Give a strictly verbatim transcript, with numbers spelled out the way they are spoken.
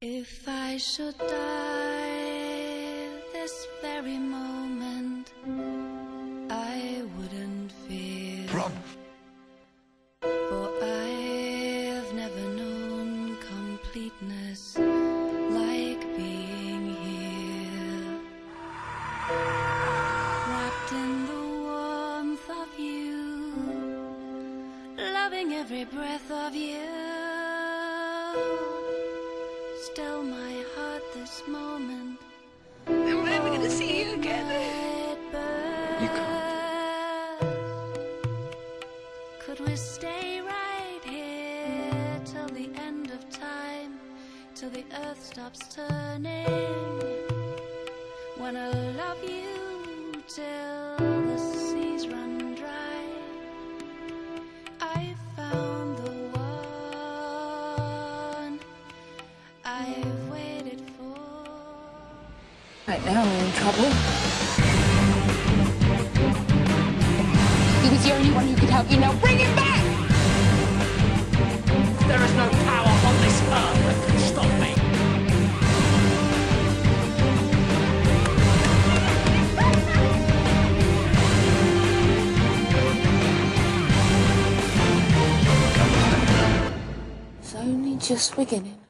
If I should die this very moment, I wouldn't fear. Run! For I've never known completeness like being here, wrapped in the warmth of you, loving every breath of you. Still my heart this moment. Am I ever gonna see you again? You can't. Could we stay right here till the end of time, till the earth stops turning? Wanna love you till the seas run dry. I found the one I've waited for. Right now I'm in trouble. He was the only one who could help you. Now bring him back! There is no power on this earth that can stop me. It's only just beginning.